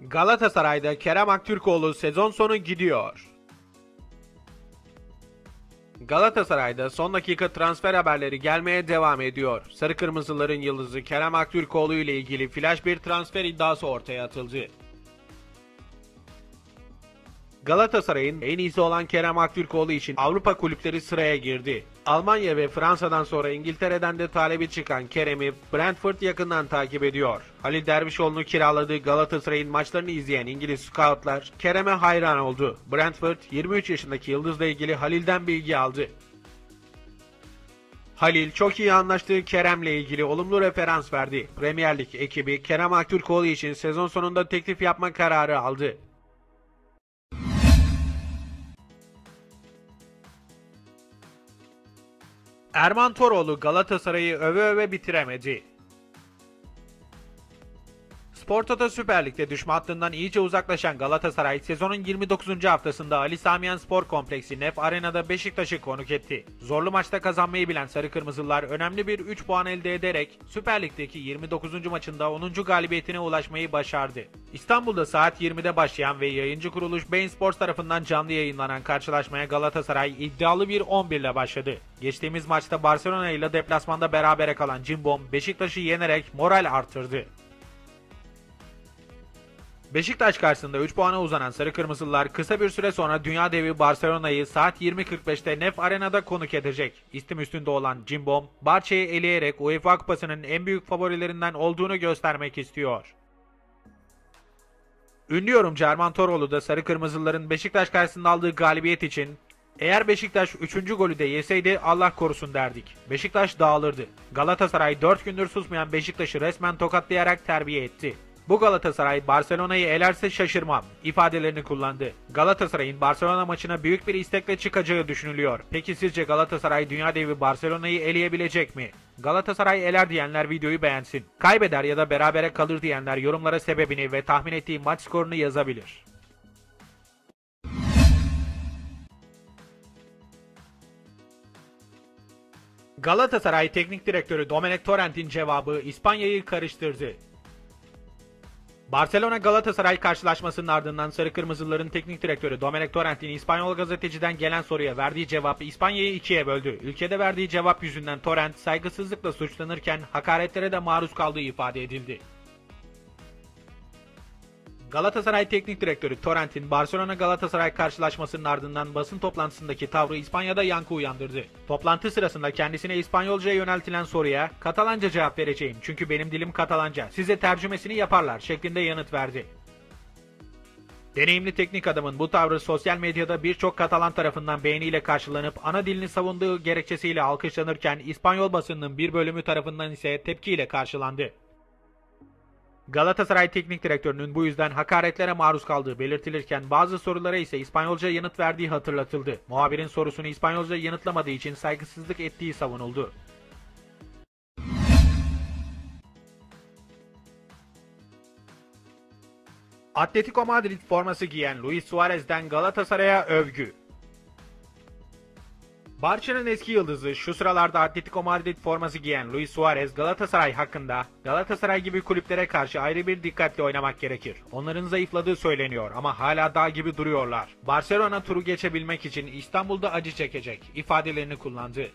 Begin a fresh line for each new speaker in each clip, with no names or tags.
Galatasaray'da Kerem Aktürkoğlu sezon sonu gidiyor. Galatasaray'da son dakika transfer haberleri gelmeye devam ediyor. Sarı Kırmızıların yıldızı Kerem Aktürkoğlu ile ilgili flash bir transfer iddiası ortaya atıldı. Galatasaray'ın en iyisi olan Kerem Aktürkoğlu için Avrupa kulüpleri sıraya girdi. Almanya ve Fransa'dan sonra İngiltere'den de talebi çıkan Kerem'i Brentford yakından takip ediyor. Halil Dervişoğlu'nu kiraladığı Galatasaray'ın maçlarını izleyen İngiliz scoutlar Kerem'e hayran oldu. Brentford 23 yaşındaki yıldızla ilgili Halil'den bilgi aldı. Halil çok iyi anlaştığı Kerem'le ilgili olumlu referans verdi. Premier Lig ekibi Kerem Aktürkoğlu için sezon sonunda teklif yapma kararı aldı. Erman Toroğlu Galatasaray'ı öve öve bitiremedi. Spor Toto Süper Lig'de düşme hattından iyice uzaklaşan Galatasaray sezonun 29. haftasında Ali Sami Yen Spor Kompleksi Nef Arena'da Beşiktaş'ı konuk etti. Zorlu maçta kazanmayı bilen Sarı Kırmızılar önemli bir 3 puan elde ederek Süper Lig'deki 29. maçında 10. galibiyetine ulaşmayı başardı. İstanbul'da saat 20'de başlayan ve yayıncı kuruluş Bein Sports tarafından canlı yayınlanan karşılaşmaya Galatasaray iddialı bir 11 ile başladı. Geçtiğimiz maçta Barcelona ile deplasmanda berabere kalan Cimbom Beşiktaş'ı yenerek moral artırdı. Beşiktaş karşısında 3 puana uzanan Sarı Kırmızılar kısa bir süre sonra dünya devi Barcelona'yı saat 20.45'te Nef Arena'da konuk edecek. İstim üstünde olan Cimbom, Barça'yı eleyerek UEFA Kupası'nın en büyük favorilerinden olduğunu göstermek istiyor. Ünlü yorumcu Erman Toroğlu da Sarı Kırmızıların Beşiktaş karşısında aldığı galibiyet için "Eğer Beşiktaş 3. golü de yeseydi Allah korusun derdik. Beşiktaş dağılırdı. Galatasaray 4 gündür susmayan Beşiktaş'ı resmen tokatlayarak terbiye etti. Bu Galatasaray Barcelona'yı elerse şaşırmam" ifadelerini kullandı. Galatasaray'ın Barcelona maçına büyük bir istekle çıkacağı düşünülüyor. Peki sizce Galatasaray dünya devi Barcelona'yı eleyebilecek mi? Galatasaray eler diyenler videoyu beğensin. Kaybeder ya da berabere kalır diyenler yorumlara sebebini ve tahmin ettiği maç skorunu yazabilir. Galatasaray Teknik Direktörü Domenic Torrent'in cevabı İspanya'yı karıştırdı. Barcelona-Galatasaray karşılaşmasının ardından Sarı Kırmızıların teknik direktörü Domenic Torrent'in İspanyol gazeteciden gelen soruya verdiği cevap İspanya'yı ikiye böldü. Ülkede verdiği cevap yüzünden Torrent saygısızlıkla suçlanırken hakaretlere de maruz kaldığı ifade edildi. Galatasaray Teknik Direktörü Torrent'in Barcelona-Galatasaray karşılaşmasının ardından basın toplantısındaki tavrı İspanya'da yankı uyandırdı. Toplantı sırasında kendisine İspanyolca'ya yöneltilen soruya "Katalanca cevap vereceğim çünkü benim dilim Katalanca, size tercümesini yaparlar" şeklinde yanıt verdi. Deneyimli teknik adamın bu tavrı sosyal medyada birçok Katalan tarafından beğeniyle karşılanıp ana dilini savunduğu gerekçesiyle alkışlanırken İspanyol basınının bir bölümü tarafından ise tepkiyle karşılandı. Galatasaray Teknik Direktörü'nün bu yüzden hakaretlere maruz kaldığı belirtilirken bazı sorulara ise İspanyolca yanıt verdiği hatırlatıldı. Muhabirin sorusunu İspanyolca yanıtlamadığı için saygısızlık ettiği savunuldu. Atletico Madrid forması giyen Luis Suarez'den Galatasaray'a övgü. Barça'nın eski yıldızı şu sıralarda Atletico Madrid forması giyen Luis Suarez Galatasaray hakkında "Galatasaray gibi kulüplere karşı ayrı bir dikkatle oynamak gerekir. Onların zayıfladığı söyleniyor ama hala dağ gibi duruyorlar. Barcelona turu geçebilmek için İstanbul'da acı çekecek" ifadelerini kullandı.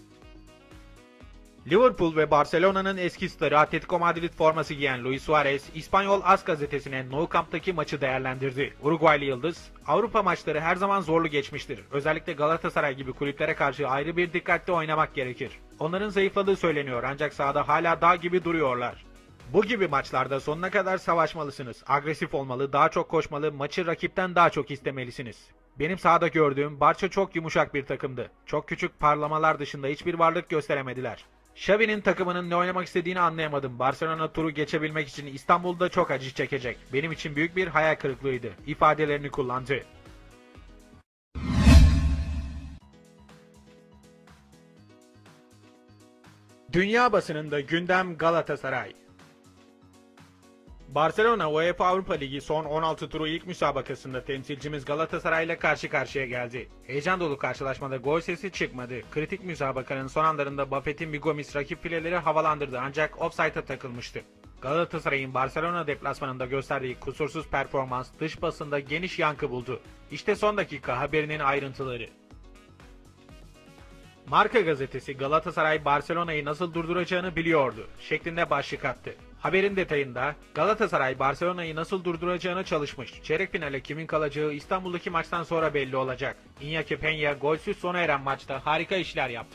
Liverpool ve Barcelona'nın eski starı Atletico Madrid forması giyen Luis Suarez, İspanyol AS gazetesine Nou Camp'taki maçı değerlendirdi. Uruguaylı yıldız, "Avrupa maçları her zaman zorlu geçmiştir. Özellikle Galatasaray gibi kulüplere karşı ayrı bir dikkatle oynamak gerekir. Onların zayıfladığı söyleniyor ancak sahada hala dağ gibi duruyorlar. Bu gibi maçlarda sonuna kadar savaşmalısınız. Agresif olmalı, daha çok koşmalı, maçı rakipten daha çok istemelisiniz. Benim sahada gördüğüm Barça çok yumuşak bir takımdı. Çok küçük parlamalar dışında hiçbir varlık gösteremediler. Xavi'nin takımının ne oynamak istediğini anlayamadım. Barcelona turu geçebilmek için İstanbul'da çok acı çekecek. Benim için büyük bir hayal kırıklığıydı" ifadelerini kullandı. Dünya basınında gündem Galatasaray. Barcelona UEFA Avrupa Ligi son 16 turu ilk müsabakasında temsilcimiz Galatasaray ile karşı karşıya geldi. Heyecan dolu karşılaşmada gol sesi çıkmadı. Kritik müsabakanın son anlarında Buffett'in bir Gomis rakip fileleri havalandırdı ancak ofsayta takılmıştı. Galatasaray'ın Barcelona deplasmanında gösterdiği kusursuz performans dış basında geniş yankı buldu. İşte son dakika haberinin ayrıntıları. Marka gazetesi Galatasaray Barcelona'yı nasıl durduracağını biliyordu şeklinde başlık attı. Haberin detayında Galatasaray Barcelona'yı nasıl durduracağını çalışmış. Çeyrek finale kimin kalacağı İstanbul'daki maçtan sonra belli olacak. Iñaki Peña golsüz sona eren maçta harika işler yaptı.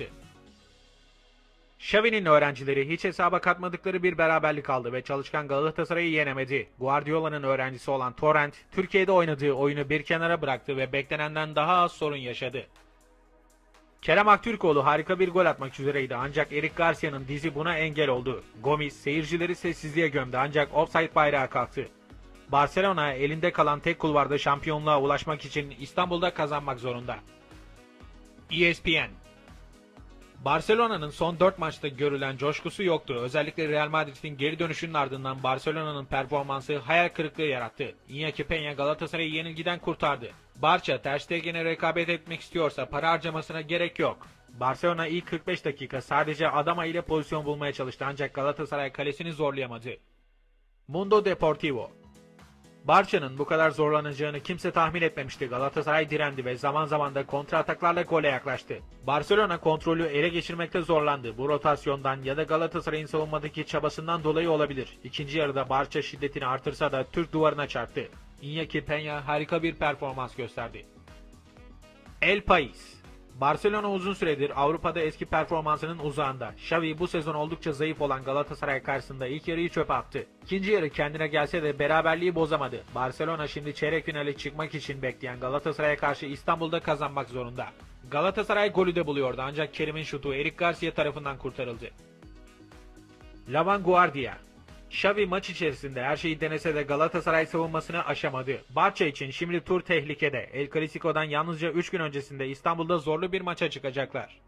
Xavi'nin öğrencileri hiç hesaba katmadıkları bir beraberlik aldı ve çalışkan Galatasaray'ı yenemedi. Guardiola'nın öğrencisi olan Torrent, Türkiye'de oynadığı oyunu bir kenara bıraktı ve beklenenden daha az sorun yaşadı. Kerem Aktürkoğlu harika bir gol atmak üzereydi ancak Eric Garcia'nın dizi buna engel oldu. Gomis seyircileri sessizliğe gömdü ancak offside bayrağı kalktı. Barcelona elinde kalan tek kulvarda şampiyonluğa ulaşmak için İstanbul'da kazanmak zorunda. ESPN Barcelona'nın son 4 maçta görülen coşkusu yoktu. Özellikle Real Madrid'in geri dönüşünün ardından Barcelona'nın performansı hayal kırıklığı yarattı. Iñaki Peña Galatasaray'ı yenilgiden kurtardı. Barça Ter Stegen'e rekabet etmek istiyorsa para harcamasına gerek yok. Barcelona ilk 45 dakika sadece Adama ile pozisyon bulmaya çalıştı ancak Galatasaray kalesini zorlayamadı. Mundo Deportivo Barça'nın bu kadar zorlanacağını kimse tahmin etmemişti. Galatasaray direndi ve zaman zaman da kontra ataklarla gole yaklaştı. Barcelona kontrolü ele geçirmekte zorlandı. Bu rotasyondan ya da Galatasaray'ın savunmadaki çabasından dolayı olabilir. İkinci yarıda Barça şiddetini artırsa da Türk duvarına çarptı. Iñaki Peña harika bir performans gösterdi. El País Barcelona uzun süredir Avrupa'da eski performansının uzağında. Xavi bu sezon oldukça zayıf olan Galatasaray karşısında ilk yarıyı çöpe attı. İkinci yarı kendine gelse de beraberliği bozamadı. Barcelona şimdi çeyrek finale çıkmak için bekleyen Galatasaray'a karşı İstanbul'da kazanmak zorunda. Galatasaray golü de buluyordu ancak Kerim'in şutu Eric Garcia tarafından kurtarıldı. La Vanguardia Xavi maç içerisinde her şeyi denese de Galatasaray savunmasını aşamadı. Barça için şimdi tur tehlikede. El Clasico'dan yalnızca 3 gün öncesinde İstanbul'da zorlu bir maça çıkacaklar.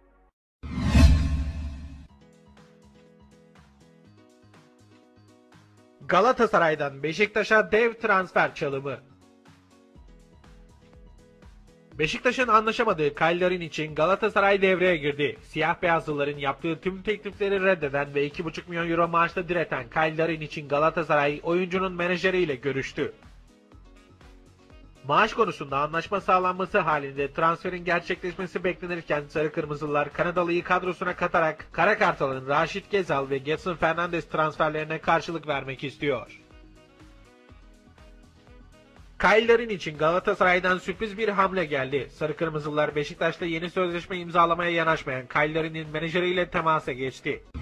Galatasaray'dan Beşiktaş'a dev transfer çalımı. Beşiktaş'ın anlaşamadığı Kyle için Galatasaray devreye girdi. Siyah beyazlıların yaptığı tüm teklifleri reddeden ve 2,5 milyon euro maaşla direten Kyle için Galatasaray oyuncunun menajeriyle görüştü. Maaş konusunda anlaşma sağlanması halinde transferin gerçekleşmesi beklenirken Sarı Kırmızılar Kanadalı'yı kadrosuna katarak Kara Kartal'ın Raşit Gezal ve Gedson Fernandes transferlerine karşılık vermek istiyor. Kyle için Galatasaray'dan sürpriz bir hamle geldi. Sarı Kırmızılar Beşiktaş'ta yeni sözleşme imzalamaya yanaşmayan Kyle menajeriyle temasa geçti.